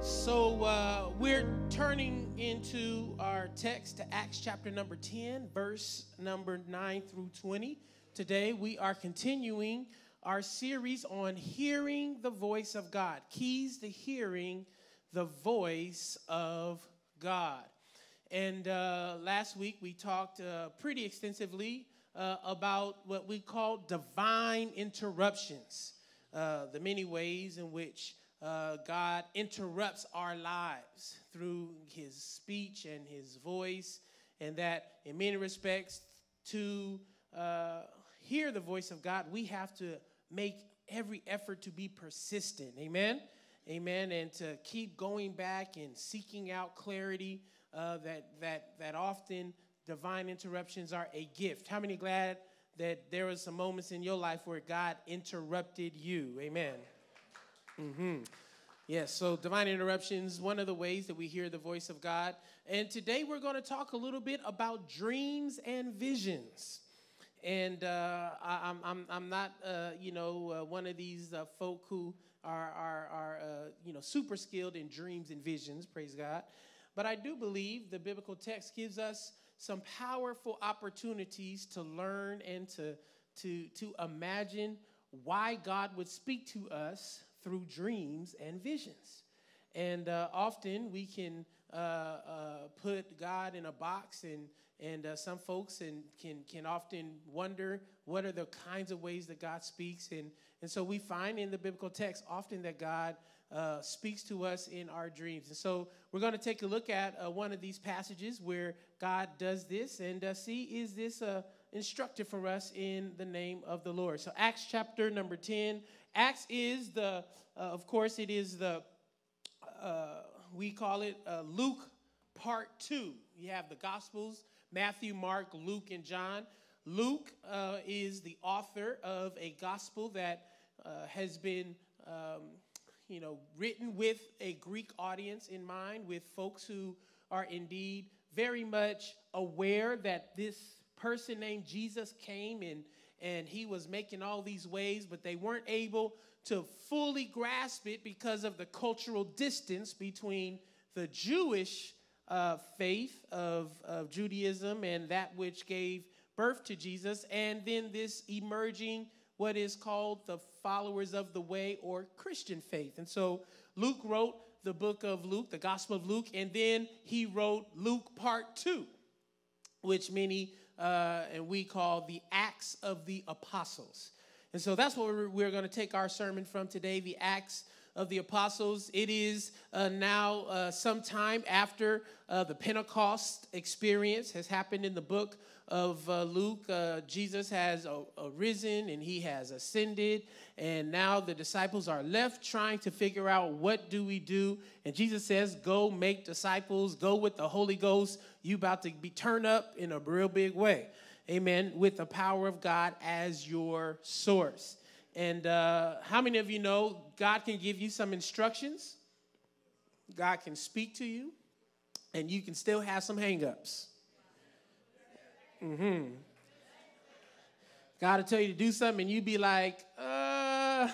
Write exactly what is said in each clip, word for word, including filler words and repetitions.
So uh, we're turning into our text to Acts chapter number ten, verse number nine through twenty. Today we are continuing our series on hearing the voice of God, keys to hearing the voice of God. And uh, last week we talked uh, pretty extensively uh, about what we call divine interruptions, uh, the many ways in which Uh, God interrupts our lives through his speech and his voice, and that in many respects, to uh, hear the voice of God, we have to make every effort to be persistent. Amen? Amen. And to keep going back and seeking out clarity, uh, that, that, that often divine interruptions are a gift. How many glad that there was some moments in your life where God interrupted you? Amen. Mm-hmm. Yes, so divine interruptions, one of the ways that we hear the voice of God. And today we're going to talk a little bit about dreams and visions. And uh, I, I'm, I'm, I'm not, uh, you know, uh, one of these uh, folk who are, are, are uh, you know, super skilled in dreams and visions, praise God. But I do believe the biblical text gives us some powerful opportunities to learn and to, to, to imagine why God would speak to us through dreams and visions. And uh, often we can uh, uh, put God in a box, and and uh, some folks and can can often wonder what are the kinds of ways that God speaks. And, and so we find in the biblical text often that God uh, speaks to us in our dreams. And so we're going to take a look at uh, one of these passages where God does this and uh, see, is this uh, instructive for us in the name of the Lord. So Acts chapter number ten. Acts is the, uh, of course, it is the, uh, we call it uh, Luke part two. You have the Gospels, Matthew, Mark, Luke, and John. Luke uh, is the author of a gospel that uh, has been, um, you know, written with a Greek audience in mind, with folks who are indeed very much aware that this person named Jesus came and And he was making all these ways, but they weren't able to fully grasp it because of the cultural distance between the Jewish uh, faith of, of Judaism and that which gave birth to Jesus, and then this emerging, what is called the followers of the way or Christian faith. And so Luke wrote the book of Luke, the Gospel of Luke, and then he wrote Luke part two, which many Uh, and we call the Acts of the Apostles. And so that's what we're, we're going to take our sermon from today, the Acts of the Apostles. It is uh, now uh, some time after uh, the Pentecost experience has happened in the book of uh, Luke. Uh, Jesus has uh, arisen and he has ascended, and now the disciples are left trying to figure out, what do we do? And Jesus says, go make disciples, go with the Holy Ghost. You about to be turned up in a real big way. Amen. With the power of God as your source. And uh, how many of you know God can give you some instructions? God can speak to you, and you can still have some hang-ups. Mm-hmm. God will tell you to do something, and you be like, uh,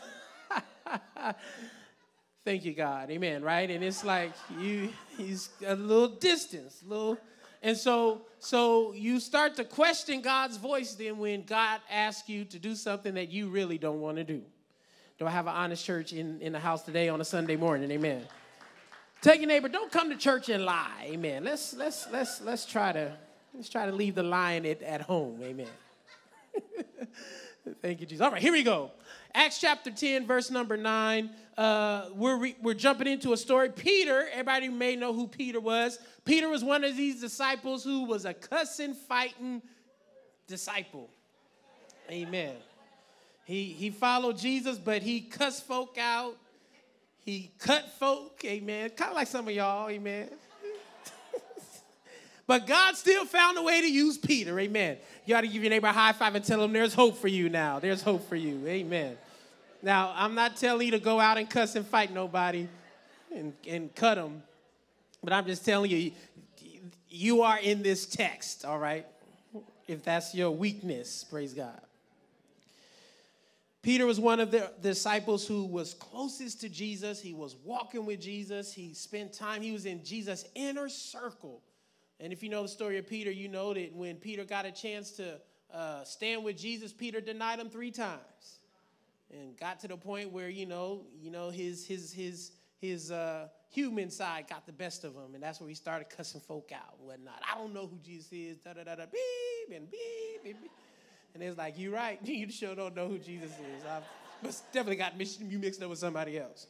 thank you, God. Amen, right? And it's like you, he's a little distance, a little. And so, so you start to question God's voice then when God asks you to do something that you really don't want to do. Do I have an honest church in, in the house today on a Sunday morning? Amen. Tell your neighbor, don't come to church and lie. Amen. Let's let's let's let's try to let's try to leave the lying at, at home. Amen. Thank you, Jesus. All right, here we go. Acts chapter ten, verse number nine. Uh, we're re- we're jumping into a story. Peter, everybody may know who Peter was. Peter was one of these disciples who was a cussing, fighting disciple. Amen. He he followed Jesus, but he cussed folk out. He cut folk. Amen. Kind of like some of y'all. Amen. But God still found a way to use Peter. Amen. You ought to give your neighbor a high five and tell him there's hope for you now. There's hope for you. Amen. Now, I'm not telling you to go out and cuss and fight nobody and, and cut them. But I'm just telling you, you are in this text, all right? If that's your weakness, praise God. Peter was one of the disciples who was closest to Jesus. He was walking with Jesus. He spent time. He was in Jesus' inner circle. And if you know the story of Peter, you know that when Peter got a chance to uh, stand with Jesus, Peter denied him three times, and got to the point where you know, you know, his his his his uh, human side got the best of him, and that's where he started cussing folk out and whatnot. I don't know who Jesus is. Da da da da. Beep and beep beep. beep. And it's like, you're right. You sure don't know who Jesus is. I've definitely got you mixed up with somebody else.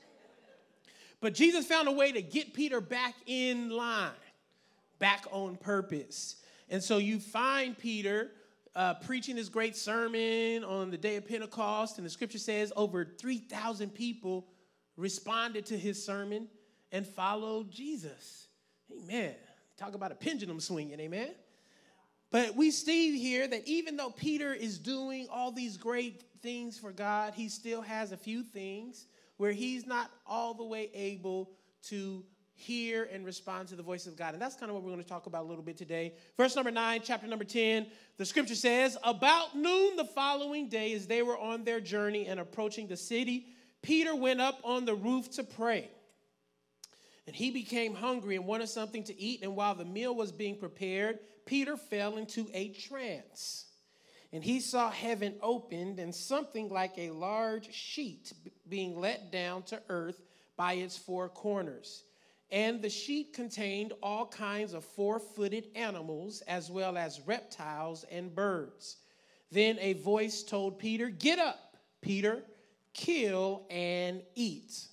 But Jesus found a way to get Peter back in line, back on purpose. And so you find Peter uh, preaching this great sermon on the day of Pentecost. And the scripture says over three thousand people responded to his sermon and followed Jesus. Amen. Talk about a pendulum swinging, amen. But we see here that even though Peter is doing all these great things for God, he still has a few things where he's not all the way able to hear and respond to the voice of God. And that's kind of what we're going to talk about a little bit today. Verse number nine, chapter number ten, the scripture says, about noon the following day, as they were on their journey and approaching the city, Peter went up on the roof to pray. And he became hungry and wanted something to eat. And while the meal was being prepared, Peter fell into a trance. And he saw heaven opened and something like a large sheet being let down to earth by its four corners. And the sheet contained all kinds of four-footed animals as well as reptiles and birds. Then a voice told Peter, "Get up, Peter, kill and eat."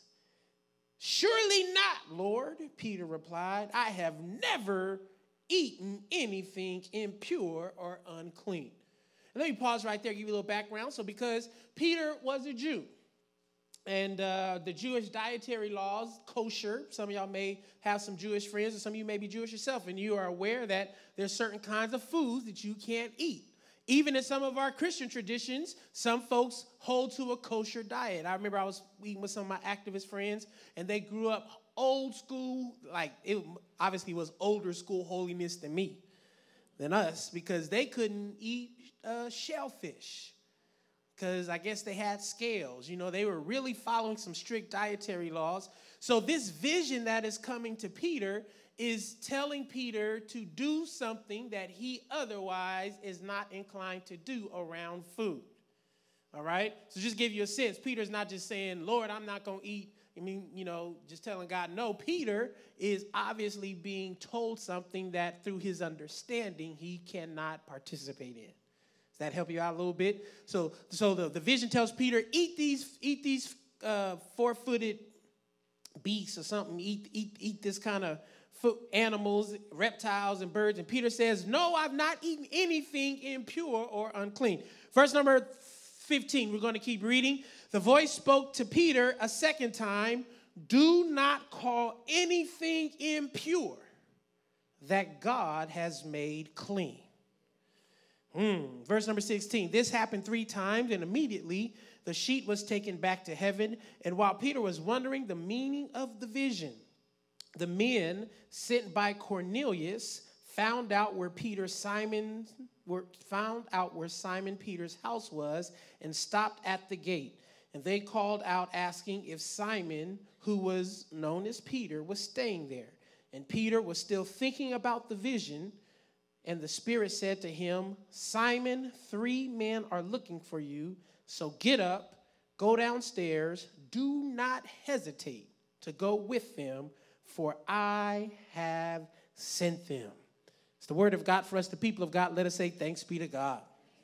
"Surely not, Lord," Peter replied. "I have never eaten anything impure or unclean." And let me pause right there, give you a little background. So because Peter was a Jew, and uh, the Jewish dietary laws, kosher, some of y'all may have some Jewish friends, or some of you may be Jewish yourself, and you are aware that there's certain kinds of foods that you can't eat. Even in some of our Christian traditions, some folks hold to a kosher diet. I remember I was eating with some of my activist friends, and they grew up old school, like it obviously was older school holiness than me, than us, because they couldn't eat uh, shellfish because I guess they had scales. You know, they were really following some strict dietary laws. So this vision that is coming to Peter is telling Peter to do something that he otherwise is not inclined to do around food. All right? So just give you a sense, Peter's not just saying, "Lord, I'm not going to eat." I mean, you know, just telling God no. Peter is obviously being told something that through his understanding he cannot participate in. Does that help you out a little bit? So, so the, the vision tells Peter, eat these, eat these uh, four-footed beasts or something. Eat, eat, eat this kind of foot animals, reptiles, and birds. And Peter says, "No, I've not eaten anything impure or unclean." Verse number fifteen, we're going to keep reading. The voice spoke to Peter a second time, "Do not call anything impure that God has made clean." Hmm. Verse number sixteen, this happened three times, and immediately the sheet was taken back to heaven. And while Peter was wondering the meaning of the vision, the men sent by Cornelius found out where Peter Simon were, found out where Simon Peter's house was and stopped at the gate. And they called out asking if Simon, who was known as Peter, was staying there. And Peter was still thinking about the vision. And the Spirit said to him, "Simon, three men are looking for you. So get up, go downstairs. Do not hesitate to go with them, for I have sent them." It's the word of God for us, the people of God. Let us say thanks be to God.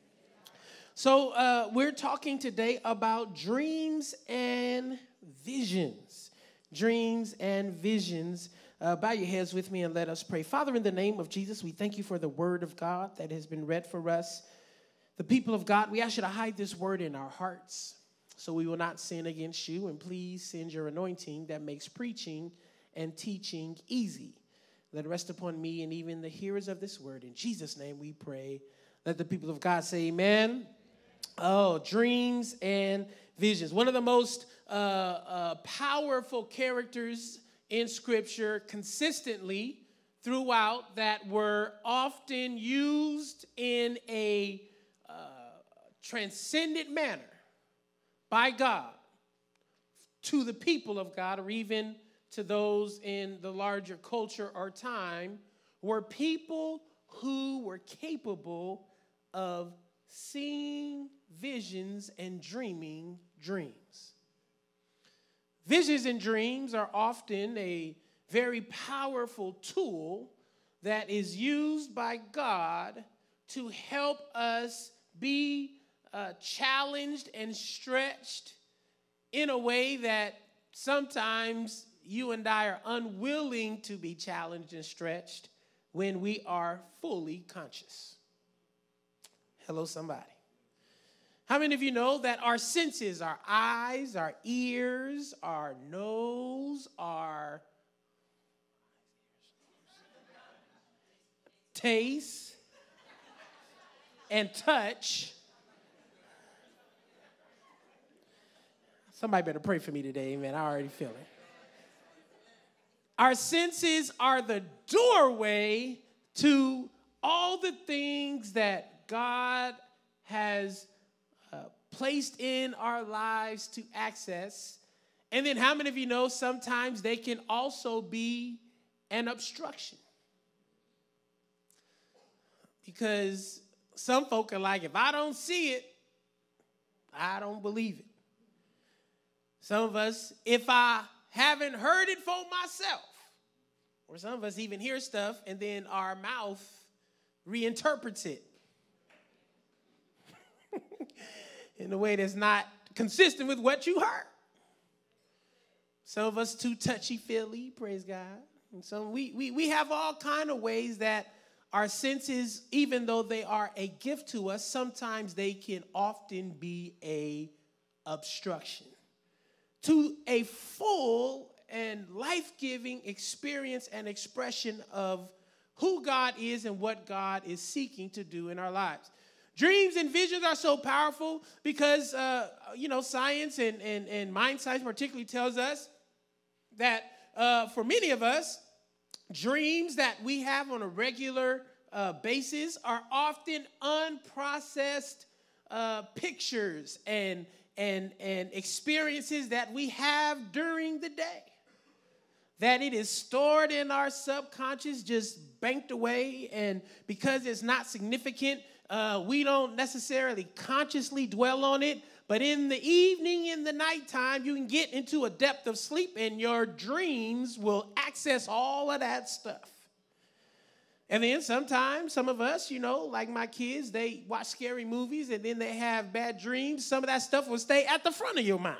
So uh, we're talking today about dreams and visions. Dreams and visions. Uh, bow your heads with me and let us pray. Father, in the name of Jesus, we thank you for the word of God that has been read for us. The people of God, we ask you to hide this word in our hearts so we will not sin against you. And please send your anointing that makes preaching and teaching easy. Let it rest upon me and even the hearers of this word. In Jesus' name we pray. Let the people of God say amen. Oh, dreams and visions. One of the most uh, uh, powerful characters in Scripture consistently throughout that were often used in a uh, transcendent manner by God to the people of God, or even to those in the larger culture or time, were people who were capable of seeing visions and dreaming dreams. Visions and dreams are often a very powerful tool that is used by God to help us be uh, challenged and stretched in a way that sometimes you and I are unwilling to be challenged and stretched when we are fully conscious. Hello, somebody. How many of you know that our senses, our eyes, our ears, our nose, our taste, and touch. Somebody better pray for me today, man. I already feel it. Our senses are the doorway to all the things that God has uh, placed in our lives to access. And then how many of you know sometimes they can also be an obstruction? Because some folk are like, if I don't see it, I don't believe it. Some of us, if I haven't heard it for myself, or some of us even hear stuff and then our mouth reinterprets it in a way that's not consistent with what you heard. Some of us too touchy-feely, praise God. And so we, we, we have all kind of ways that our senses, even though they are a gift to us, sometimes they can often be a obstruction to a full and life-giving experience and expression of who God is and what God is seeking to do in our lives. Dreams and visions are so powerful because, uh, you know, science and, and, and mind science particularly tells us that uh, for many of us, dreams that we have on a regular uh, basis are often unprocessed uh, pictures and, and, and experiences that we have during the day. That it is stored in our subconscious, just banked away, and because it's not significant, uh, we don't necessarily consciously dwell on it. But in the evening, in the nighttime, you can get into a depth of sleep, and your dreams will access all of that stuff. And then sometimes, some of us, you know, like my kids, they watch scary movies, and then they have bad dreams. Some of that stuff will stay at the front of your mind.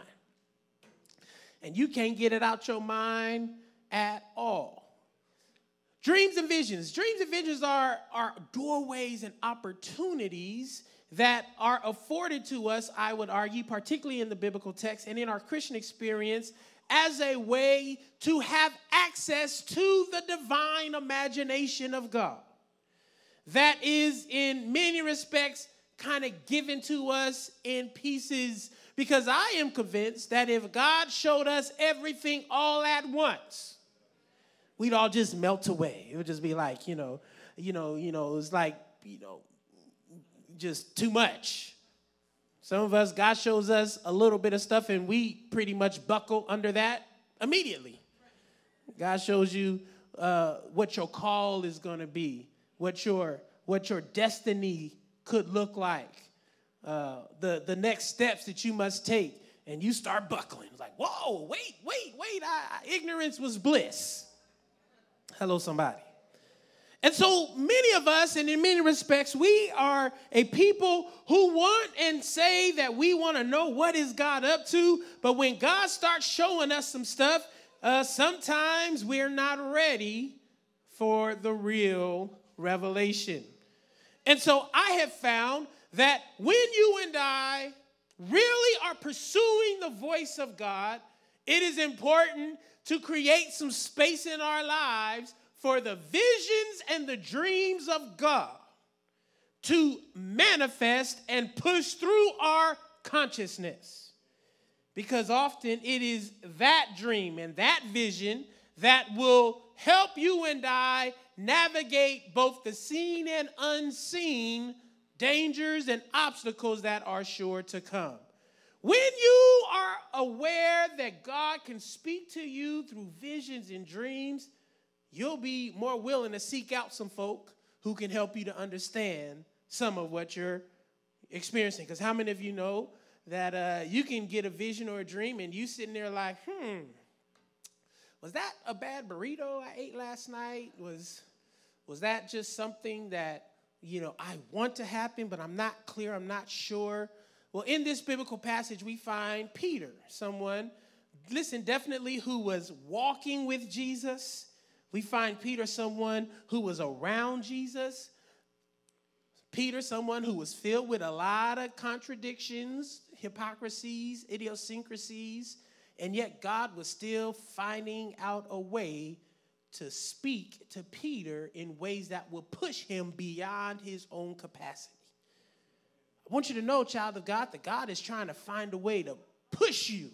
And you can't get it out your mind at all. Dreams and visions. Dreams and visions are, are doorways and opportunities that are afforded to us, I would argue, particularly in the biblical text and in our Christian experience, as a way to have access to the divine imagination of God. That is, in many respects, kind of given to us in pieces, because I am convinced that if God showed us everything all at once, we'd all just melt away. It would just be like, you know, you know, you know, it's like, you know, just too much. Some of us, God shows us a little bit of stuff and we pretty much buckle under that immediately. God shows you uh, what your call is going to be, what your, what your destiny could look like, uh, the, the next steps that you must take, and you start buckling. It's like, whoa, wait, wait, wait, I, ignorance was bliss. Hello, somebody. And so many of us, and in many respects, we are a people who want and say that we want to know what is God up to. But when God starts showing us some stuff, uh, sometimes we're not ready for the real revelation. And so I have found that when you and I really are pursuing the voice of God, it is important to create some space in our lives for the visions and the dreams of God to manifest and push through our consciousness. Because often it is that dream and that vision that will help you and I navigate both the seen and unseen dangers and obstacles that are sure to come. When you are aware that God can speak to you through visions and dreams, you'll be more willing to seek out some folk who can help you to understand some of what you're experiencing. Because how many of you know that uh, you can get a vision or a dream and you sitting there like, hmm, was that a bad burrito I ate last night? Was, was that just something that, you know, I want to happen, but I'm not clear, I'm not sure? Well, in this biblical passage, we find Peter, someone, listen, definitely who was walking with Jesus. We find Peter, someone who was around Jesus. Peter, someone who was filled with a lot of contradictions, hypocrisies, idiosyncrasies, and yet God was still finding out a way to speak to Peter in ways that will push him beyond his own capacity. I want you to know, child of God, that God is trying to find a way to push you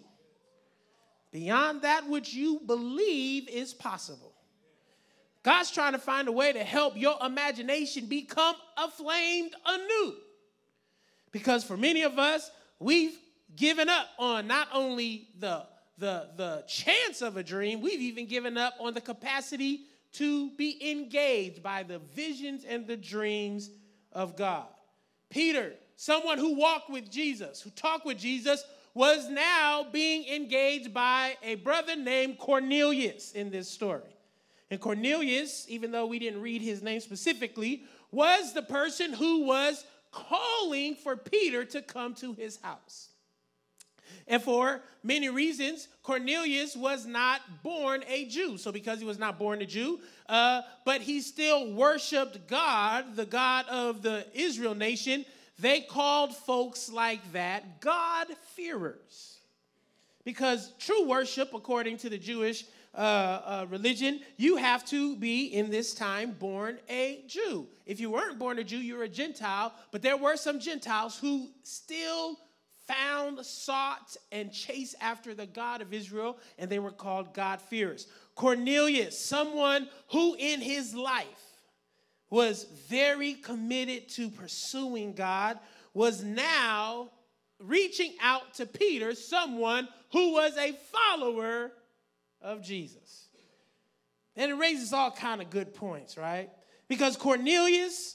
beyond that which you believe is possible. God's trying to find a way to help your imagination become aflamed anew. Because for many of us, we've given up on not only the, the, the chance of a dream, we've even given up on the capacity to be engaged by the visions and the dreams of God. Peter, someone who walked with Jesus, who talked with Jesus, was now being engaged by a brother named Cornelius in this story. And Cornelius, even though we didn't read his name specifically, was the person who was calling for Peter to come to his house. And for many reasons, Cornelius was not born a Jew. So because he was not born a Jew, uh, but he still worshiped God, the God of the Israel nation, they called folks like that God-fearers. Because true worship, according to the Jewish uh, uh, religion, you have to be, in this time, born a Jew. If you weren't born a Jew, you were a Gentile. But there were some Gentiles who still found, sought, and chased after the God of Israel, and they were called God-fearers. Cornelius, someone who in his life was very committed to pursuing God, was now reaching out to Peter, someone who was a follower of Jesus. And it raises all kind of good points, right? Because Cornelius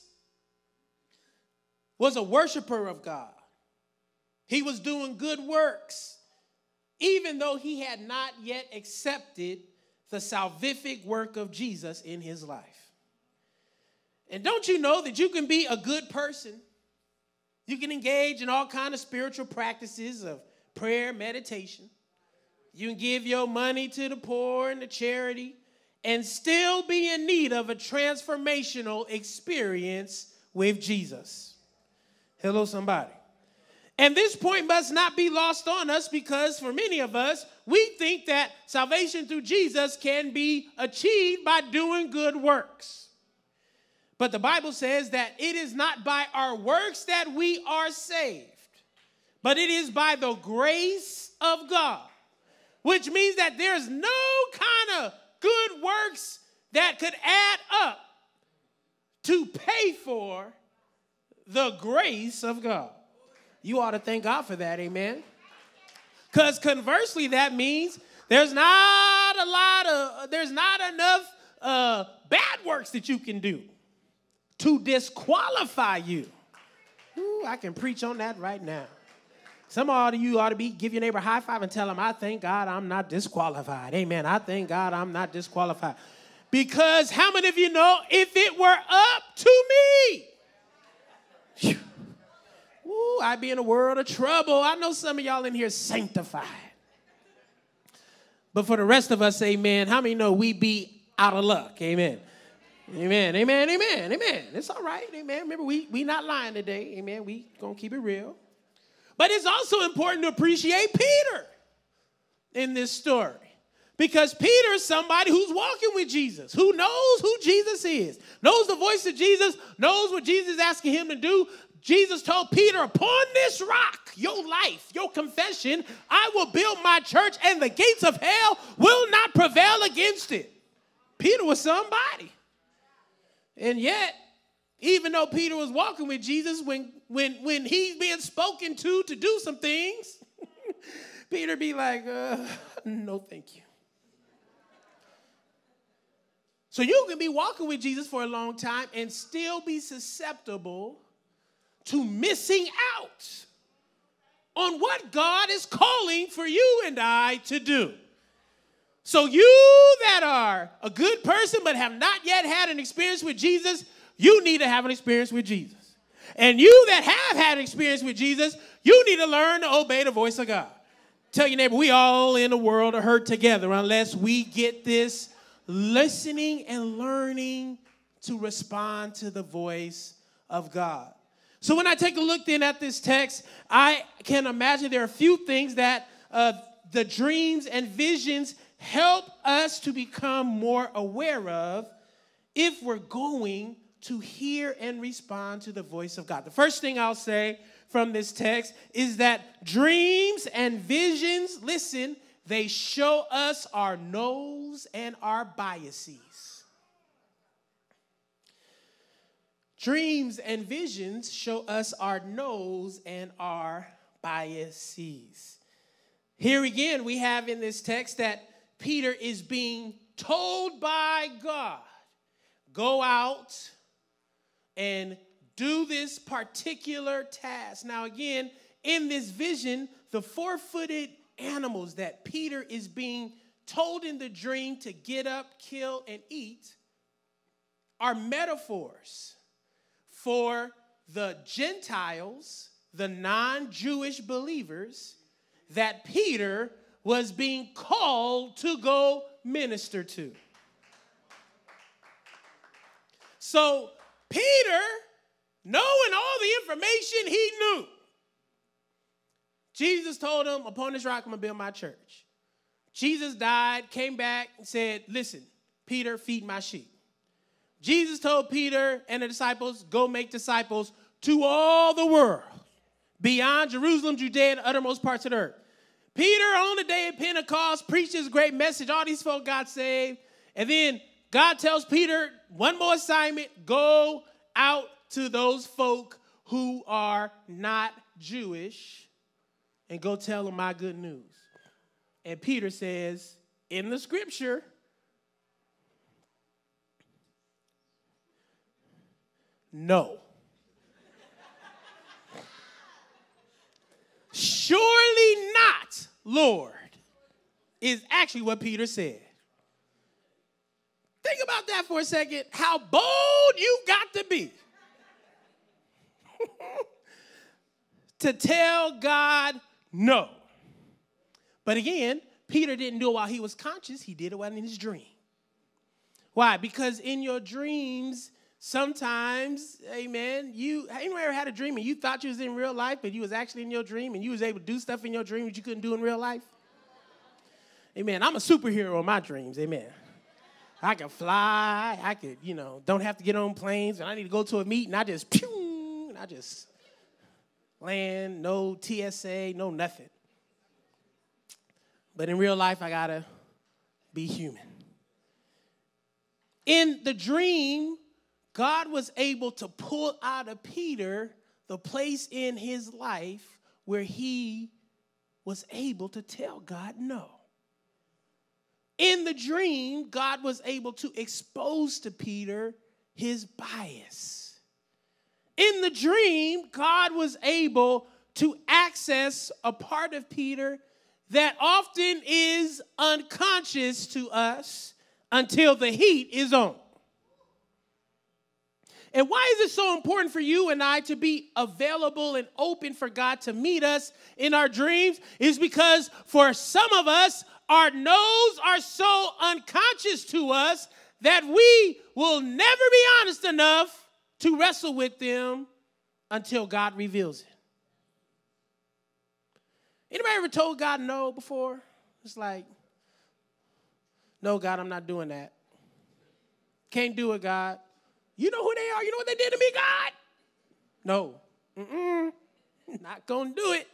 was a worshiper of God. He was doing good works, even though he had not yet accepted the salvific work of Jesus in his life. And don't you know that you can be a good person? You can engage in all kinds of spiritual practices of prayer, meditation. You can give your money to the poor and the charity and still be in need of a transformational experience with Jesus. Hello, somebody. And this point must not be lost on us, because for many of us, we think that salvation through Jesus can be achieved by doing good works. But the Bible says that it is not by our works that we are saved, but it is by the grace of God, which means that there's no kind of good works that could add up to pay for the grace of God. You ought to thank God for that, amen? Because conversely, that means there's not a lot of, there's not enough uh, bad works that you can do to disqualify you. Ooh, I can preach on that right now. Some of you ought to be, give your neighbor a high five and tell them, I thank God I'm not disqualified. Amen. I thank God I'm not disqualified. Because how many of you know, if it were up to me, whew, ooh, I'd be in a world of trouble. I know some of y'all in here sanctified. But for the rest of us, amen, how many know we be out of luck? Amen. Amen, amen, amen, amen. It's all right, amen. Remember, we we not lying today, amen. We gonna keep it real. But it's also important to appreciate Peter in this story, because Peter is somebody who's walking with Jesus, who knows who Jesus is, knows the voice of Jesus, knows what Jesus is asking him to do. Jesus told Peter, upon this rock, your life, your confession, I will build my church, and the gates of hell will not prevail against it. Peter was somebody. And yet, even though Peter was walking with Jesus, when, when, when he's being spoken to to do some things, Peter be like, uh, no, thank you. So you can be walking with Jesus for a long time and still be susceptible to missing out on what God is calling for you and I to do. So you that are a good person but have not yet had an experience with Jesus, you need to have an experience with Jesus. And you that have had an experience with Jesus, you need to learn to obey the voice of God. Tell your neighbor, we all in the world are hurt together unless we get this listening and learning to respond to the voice of God. So when I take a look then at this text, I can imagine there are a few things that uh, the dreams and visions help us to become more aware of if we're going to hear and respond to the voice of God. The first thing I'll say from this text is that dreams and visions, listen, they show us our no's and our biases. Dreams and visions show us our no's and our biases. Here again, we have in this text that Peter is being told by God, go out and do this particular task. Now again, in this vision, the four-footed animals that Peter is being told in the dream to get up, kill, and eat are metaphors for the Gentiles, the non-Jewish believers that Peter was being called to go minister to. So Peter, knowing all the information he knew, Jesus told him, upon this rock I'm going to build my church. Jesus died, came back, and said, listen, Peter, feed my sheep. Jesus told Peter and the disciples, go make disciples to all the world, beyond Jerusalem, Judea, and the uttermost parts of the earth. Peter, on the day of Pentecost, preached his great message. All these folk got saved. And then God tells Peter, one more assignment, go out to those folk who are not Jewish and go tell them my good news. And Peter says, in the scripture, no. Surely not, Lord, is actually what Peter said. Think about that for a second, how bold you got to be to tell God no. But again, Peter didn't do it while he was conscious. He did it while in his dream. Why? Because in your dreams, sometimes, amen, you, anyone ever had a dream and you thought you was in real life, but you was actually in your dream and you was able to do stuff in your dream that you couldn't do in real life? Amen. I'm a superhero in my dreams. Amen. I can fly. I could, you know, don't have to get on planes. And I need to go to a meeting. I just, pew, and I just land, no T S A, no nothing. But in real life, I got to be human. In the dream, God was able to pull out of Peter the place in his life where he was able to tell God no. In the dream, God was able to expose to Peter his bias. In the dream, God was able to access a part of Peter that often is unconscious to us until the heat is on. And why is it so important for you and I to be available and open for God to meet us in our dreams? Is because for some of us, our no's are so unconscious to us that we will never be honest enough to wrestle with them until God reveals it. Anybody ever told God no before? It's like, no, God, I'm not doing that. Can't do it, God. You know who they are? You know what they did to me, God? No. Mm-mm. Not going to do it.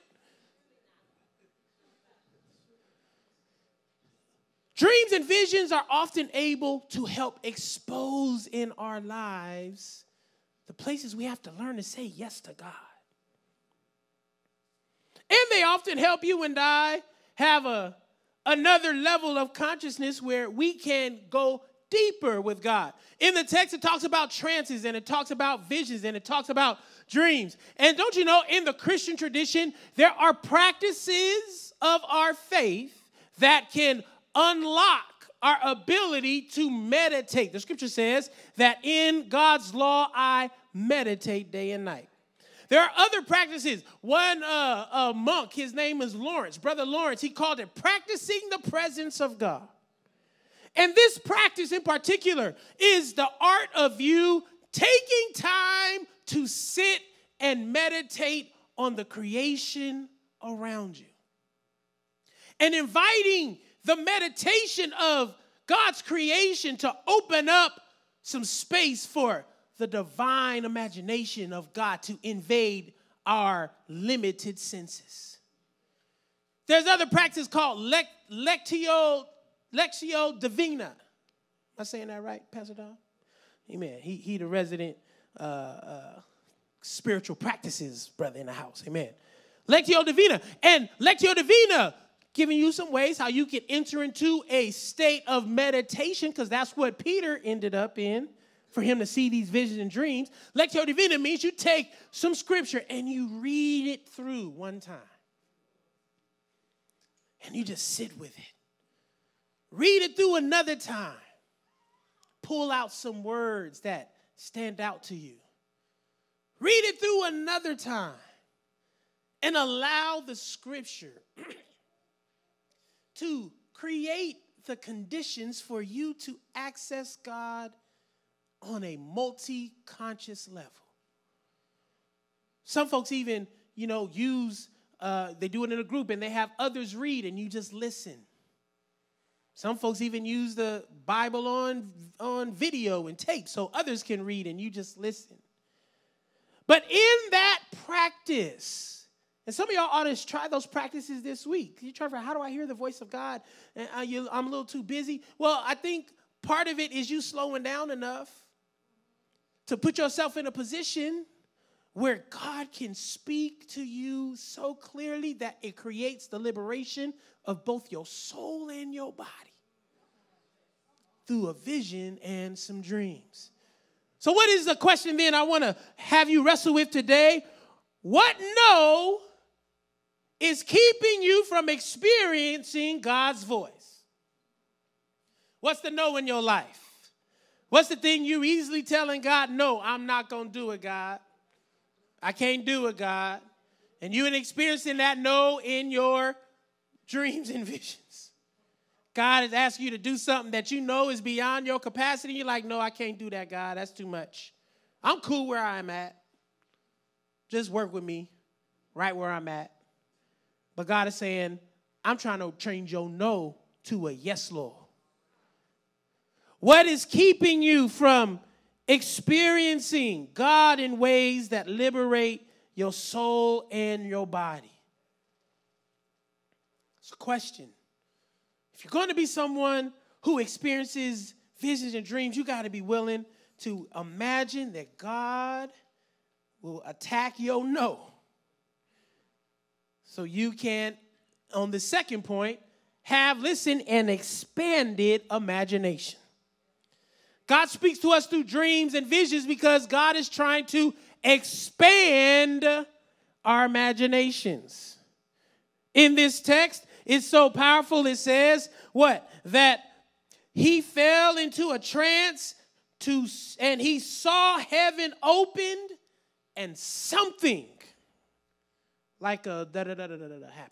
Dreams and visions are often able to help expose in our lives the places we have to learn to say yes to God. And they often help you and I have a another level of consciousness where we can go deeper with God. In the text, it talks about trances, and it talks about visions, and it talks about dreams. And don't you know, in the Christian tradition, there are practices of our faith that can unlock our ability to meditate. The scripture says that in God's law, I meditate day and night. There are other practices. One uh, uh, monk, his name is Lawrence, Brother Lawrence, he called it practicing the presence of God. And this practice in particular is the art of you taking time to sit and meditate on the creation around you. And inviting the meditation of God's creation to open up some space for the divine imagination of God to invade our limited senses. There's other practice called lec- lectio, lectio divina. Am I saying that right, Pastor Don? Amen. He, he the resident uh, uh, spiritual practices brother in the house. Amen. Lectio divina. And lectio divina, giving you some ways how you can enter into a state of meditation, because that's what Peter ended up in, for him to see these visions and dreams. Lectio divina means you take some scripture and you read it through one time. And you just sit with it. Read it through another time. Pull out some words that stand out to you. Read it through another time. And allow the scripture to create the conditions for you to access God on a multi-conscious level. Some folks even, you know, use, uh, they do it in a group and they have others read and you just listen. Some folks even use the Bible on, on video and tape so others can read and you just listen. But in that practice, and some of y'all ought to try those practices this week. You try for, how do I hear the voice of God? And I, you, I'm a little too busy. Well, I think part of it is you slowing down enough to put yourself in a position where God can speak to you so clearly that it creates the liberation of both your soul and your body through a vision and some dreams. So what is the question then I want to have you wrestle with today? What no is keeping you from experiencing God's voice? What's the no in your life? What's the thing you easily telling God, no, I'm not going to do it, God. I can't do it, God. And you ain't experiencing that no in your dreams and visions. God is asking you to do something that you know is beyond your capacity. You're like, no, I can't do that, God. That's too much. I'm cool where I'm at. Just work with me right where I'm at. But God is saying, I'm trying to change your no to a yes, Lord. What is keeping you from experiencing God in ways that liberate your soul and your body? It's a question. If you're going to be someone who experiences visions and dreams, you got to be willing to imagine that God will attack your no. So you can, on the second point, have, listen, an expanded imagination. God speaks to us through dreams and visions because God is trying to expand our imaginations. In this text, it's so powerful. It says, what? That he fell into a trance to, and he saw heaven opened and something like a da-da-da-da-da-da happened.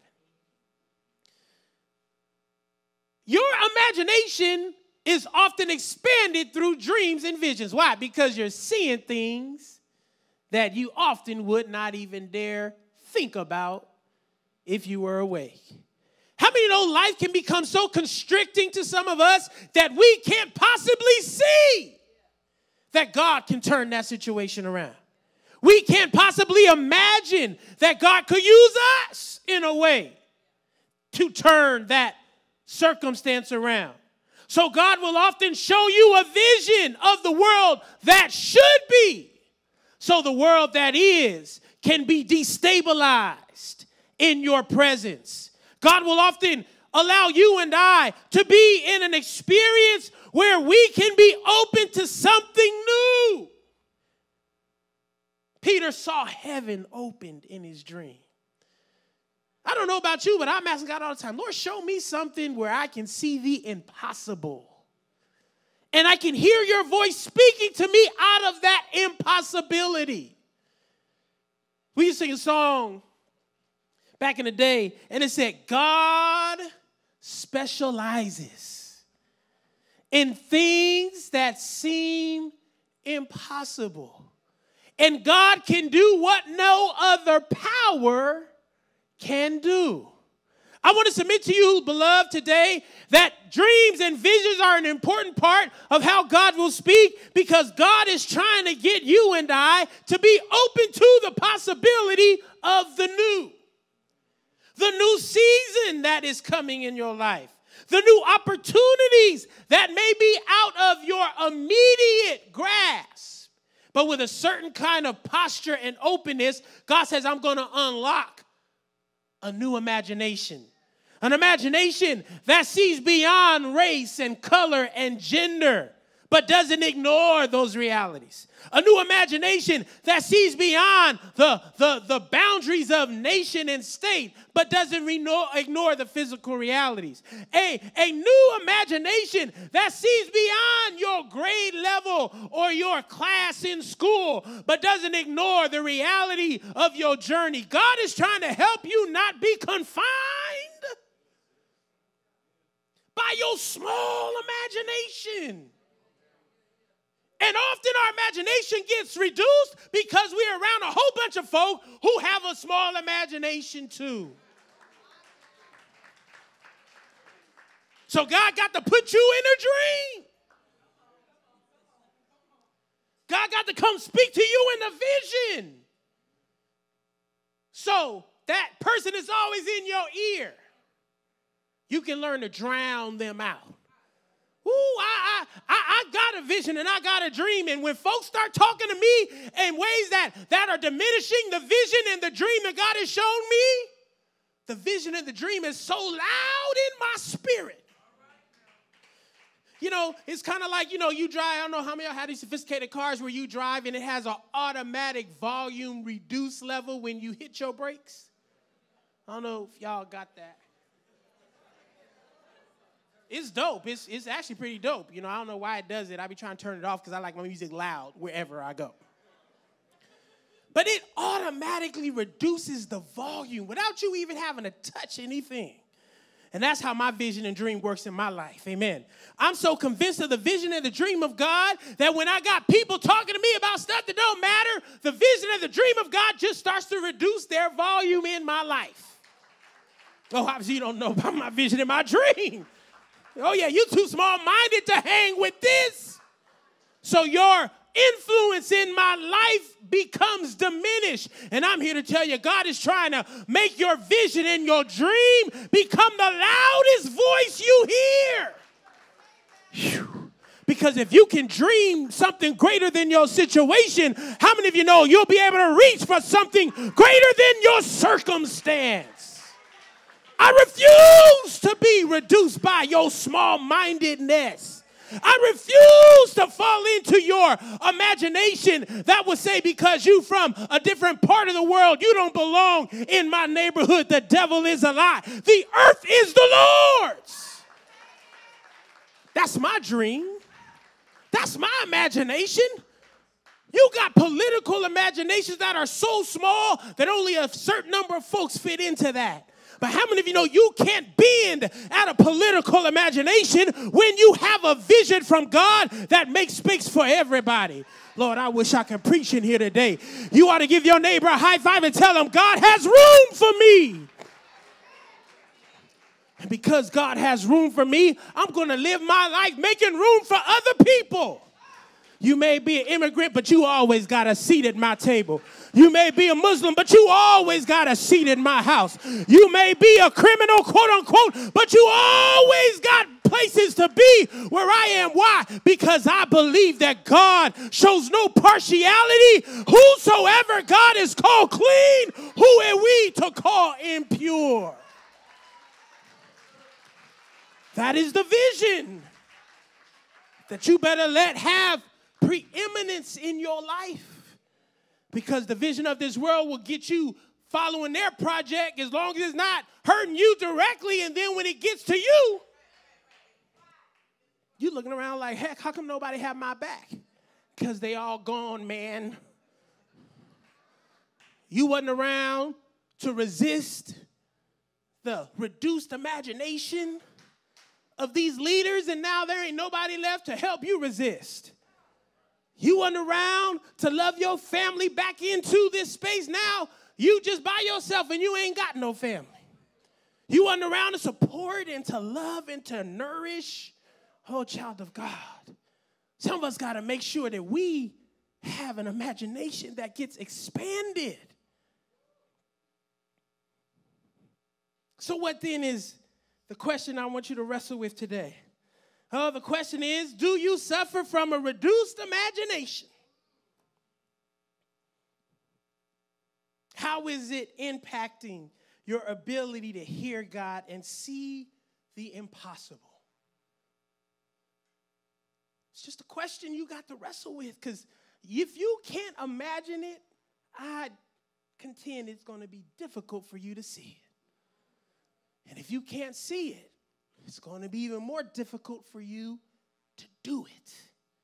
Your imagination is often expanded through dreams and visions. Why? Because you're seeing things that you often would not even dare think about if you were awake. How many know life can become so constricting to some of us that we can't possibly see that God can turn that situation around? We can't possibly imagine that God could use us in a way to turn that circumstance around. So God will often show you a vision of the world that should be, so the world that is can be destabilized in your presence. God will often allow you and I to be in an experience where we can be open to something new. Peter saw heaven opened in his dream. I don't know about you, but I'm asking God all the time, Lord, show me something where I can see the impossible. And I can hear your voice speaking to me out of that impossibility. We used to sing a song back in the day, and it said, God specializes in things that seem impossible. And God can do what no other power can do. I want to submit to you, beloved, today that dreams and visions are an important part of how God will speak, because God is trying to get you and I to be open to the possibility of the new. The new season that is coming in your life. The new opportunities that may be out of your immediate grasp. But with a certain kind of posture and openness, God says, I'm going to unlock a new imagination. An imagination that sees beyond race and color and gender, but doesn't ignore those realities. A new imagination that sees beyond the, the, the boundaries of nation and state, but doesn't ignore, ignore the physical realities. A, a new imagination that sees beyond your grade level or your class in school, but doesn't ignore the reality of your journey. God is trying to help you not be confined by your small imagination. And often our imagination gets reduced because we're around a whole bunch of folk who have a small imagination too. So God got to put you in a dream. God got to come speak to you in a vision. So that person is always in your ear. You can learn to drown them out. Ooh, I, I, I, I got a vision and I got a dream. And when folks start talking to me in ways that, that are diminishing the vision and the dream that God has shown me, the vision and the dream is so loud in my spirit. You know, it's kind of like, you know, you drive, I don't know how many of y'all have these sophisticated cars where you drive and it has an automatic volume reduce level when you hit your brakes. I don't know if y'all got that. It's dope. It's, it's actually pretty dope. You know, I don't know why it does it. I be trying to turn it off because I like my music loud wherever I go. But it automatically reduces the volume without you even having to touch anything. And that's how my vision and dream works in my life. Amen. I'm so convinced of the vision and the dream of God that when I got people talking to me about stuff that don't matter, the vision and the dream of God just starts to reduce their volume in my life. Oh, obviously you don't know about my vision and my dream. Oh, yeah, you're too small-minded to hang with this. So your influence in my life becomes diminished. And I'm here to tell you, God is trying to make your vision and your dream become the loudest voice you hear. Whew. Because if you can dream something greater than your situation, how many of you know you'll be able to reach for something greater than your circumstance? I refuse to be reduced by your small-mindedness. I refuse to fall into your imagination that would say because you from a different part of the world, you don't belong in my neighborhood. The devil is a lie. The earth is the Lord's. That's my dream. That's my imagination. You got political imaginations that are so small that only a certain number of folks fit into that. But how many of you know you can't bend at a political imagination when you have a vision from God that makes space for everybody? Lord, I wish I could preach in here today. You ought to give your neighbor a high five and tell him, God has room for me. And because God has room for me, I'm going to live my life making room for other people. You may be an immigrant, but you always got a seat at my table. You may be a Muslim, but you always got a seat in my house. You may be a criminal, quote unquote, but you always got places to be where I am. Why? Because I believe that God shows no partiality. Whosoever God is called clean, who are we to call impure? That is the vision that you better let have preeminence in your life, because the vision of this world will get you following their project as long as it's not hurting you directly, and then when it gets to you, you looking around like, heck, how come nobody have my back? Because they all gone, man. You wasn't around to resist the reduced imagination of these leaders, and now there ain't nobody left to help you resist. You wasn't around to love your family back into this space. Now you just by yourself and you ain't got no family. You wasn't around to support and to love and to nourish. Oh, child of God. Some of us got to make sure that we have an imagination that gets expanded. So what then is the question I want you to wrestle with today? Oh, the question is, do you suffer from a reduced imagination? How is it impacting your ability to hear God and see the impossible? It's just a question you got to wrestle with, because if you can't imagine it, I contend it's going to be difficult for you to see it. And if you can't see it, it's going to be even more difficult for you to do it.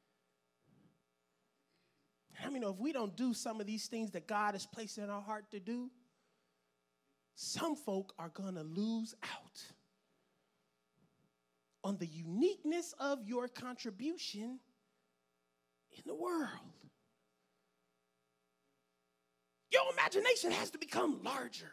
I mean, if we don't do some of these things that God has placed in our heart to do, some folk are going to lose out on the uniqueness of your contribution in the world. Your imagination has to become larger.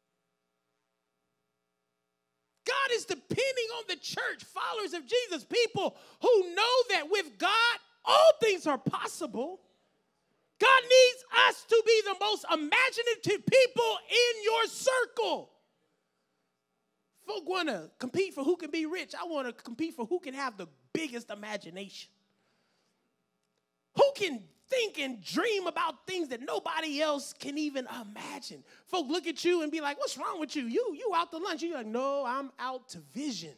God is depending on the church, followers of Jesus, people who know that with God, all things are possible. God needs us to be the most imaginative people in your circle. Folk want to compete for who can be rich. I want to compete for who can have the biggest imagination. Who can think and dream about things that nobody else can even imagine. Folk look at you and be like, what's wrong with you? You, you out to lunch. You're like, no, I'm out to vision.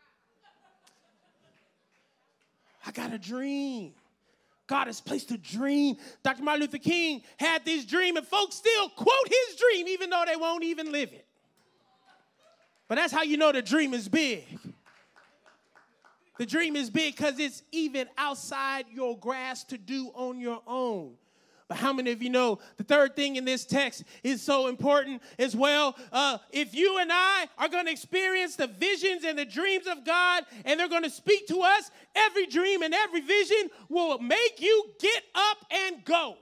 I got a dream. God has placed a dream. Doctor Martin Luther King had this dream, and folks still quote his dream even though they won't even live it. But that's how you know the dream is big. The dream is big because it's even outside your grasp to do on your own. But how many of you know the third thing in this text is so important as well? Uh, if you and I are going to experience the visions and the dreams of God, and they're going to speak to us, every dream and every vision will make you get up and go.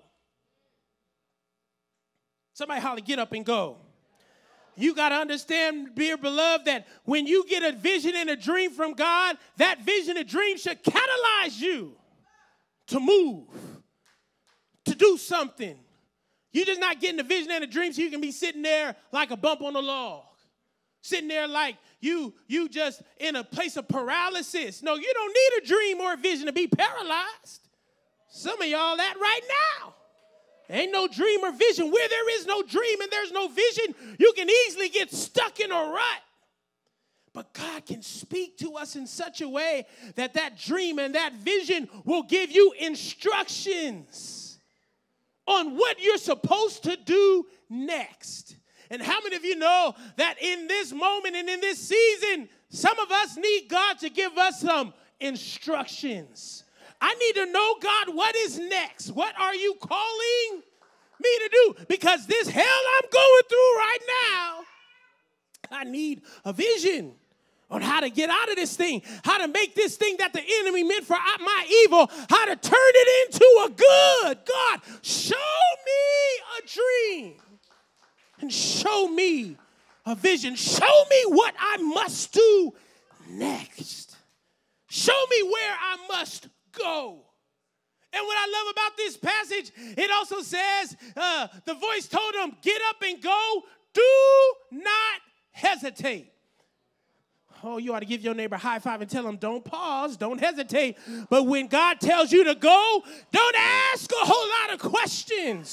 Somebody holler, get up and go. You got to understand, dear beloved, that when you get a vision and a dream from God, that vision and dream should catalyze you to move, to do something. You're just not getting a vision and a dream so you can be sitting there like a bump on a log, sitting there like you, you just in a place of paralysis. No, you don't need a dream or a vision to be paralyzed. Some of y'all that right now. Ain't no dream or vision. Where there is no dream and there's no vision, you can easily get stuck in a rut. But God can speak to us in such a way that that dream and that vision will give you instructions on what you're supposed to do next. And how many of you know that in this moment and in this season, some of us need God to give us some instructions? I need to know, God, what is next? What are you calling me to do? Because this hell I'm going through right now, I need a vision on how to get out of this thing, how to make this thing that the enemy meant for my evil, how to turn it into a good. God, show me a dream and show me a vision. Show me what I must do next. Show me where I must go. And what I love about this passage, it also says, uh, the voice told him, get up and go. Do not hesitate. Oh, you ought to give your neighbor a high five and tell him, don't pause, don't hesitate. But when God tells you to go, don't ask a whole lot of questions.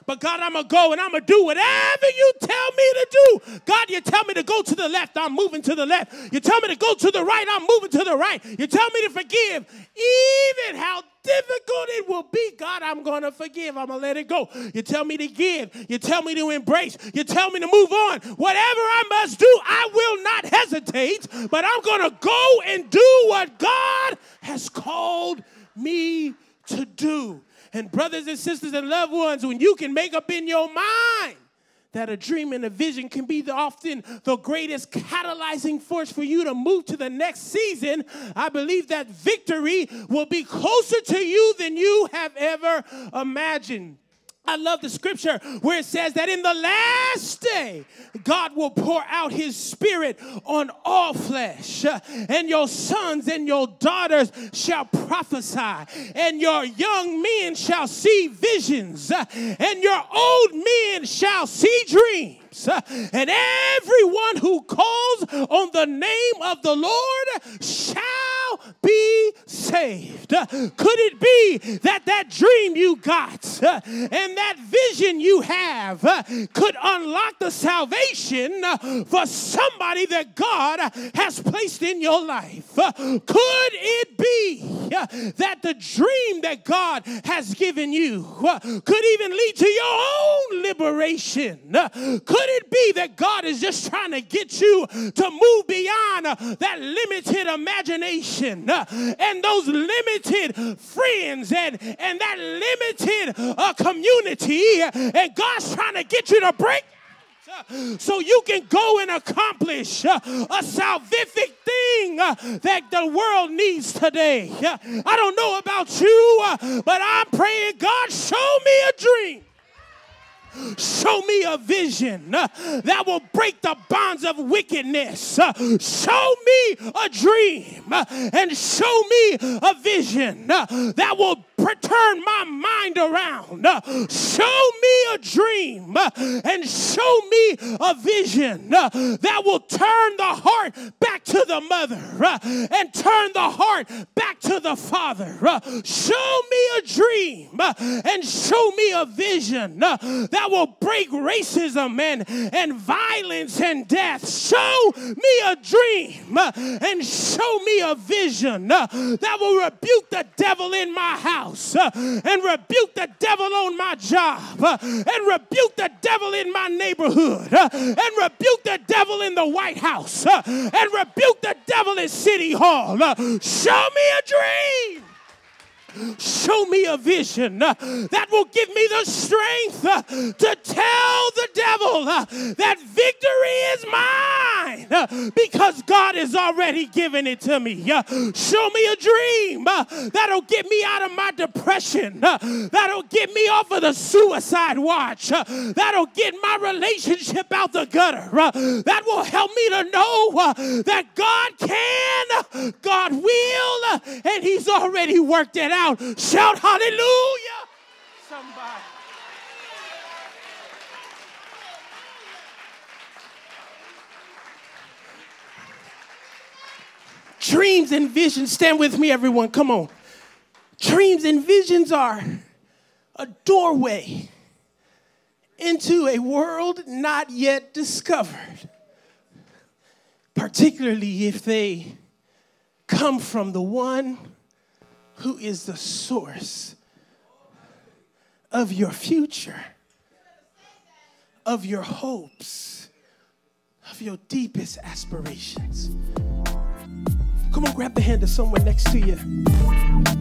But God, I'm going to go and I'm going to do whatever you tell me to do. God, you tell me to go to the left, I'm moving to the left. You tell me to go to the right, I'm moving to the right. You tell me to forgive. Even how difficult it will be, God, I'm going to forgive. I'm going to let it go. You tell me to give. You tell me to embrace. You tell me to move on. Whatever I must do, I will not hesitate, but I'm going to go and do what God has called me to do. And brothers and sisters and loved ones, when you can make up in your mind that a dream and a vision can be the, often the greatest catalyzing force for you to move to the next season, I believe that victory will be closer to you than you have ever imagined. I love the scripture where it says that in the last day, God will pour out his spirit on all flesh, and your sons and your daughters shall prophesy, and your young men shall see visions, and your old men shall see dreams. And everyone who calls on the name of the Lord shall be saved. Could it be that that dream you got and that vision you have could unlock the salvation for somebody that God has placed in your life? Could it be that the dream that God has given you could even lead to your own liberation? Could it be that God is just trying to get you to move beyond that limited imagination and those limited friends and, and that limited uh, community, and God's trying to get you to break so you can go and accomplish uh, a salvific thing uh, that the world needs today. Uh, I don't know about you, uh, but I'm praying, God, show me a dream. Show me a vision uh, that will break the bonds of wickedness. Uh, show me a dream uh, and show me a vision uh, that will turn my mind around. Uh, show me a dream uh, and show me a vision uh, that will turn the heart back to the mother uh, and turn the heart back to the father. Uh, show me a dream uh, and show me a vision uh, that will break racism and, and violence and death. Show me a dream uh, and show me a vision uh, that will rebuke the devil in my house. Uh, and rebuke the devil on my job, uh, and rebuke the devil in my neighborhood, uh, and rebuke the devil in the White House, uh, and rebuke the devil in City Hall. Uh, show me a dream. Show me a vision uh, that will give me the strength uh, to tell the devil uh, that victory is mine uh, because God has already given it to me. Uh, show me a dream uh, that'll get me out of my depression, uh, that'll get me off of the suicide watch, uh, that'll get my relationship out the gutter, uh, that will help me to know uh, that God can, uh, God will, uh, and he's already worked it out. Shout hallelujah, somebody. Dreams and visions, stand with me everyone, come on. Dreams and visions are a doorway into a world not yet discovered, particularly if they come from the one who is the source of your future, of your hopes, of your deepest aspirations. Come on, grab the hand of someone next to you.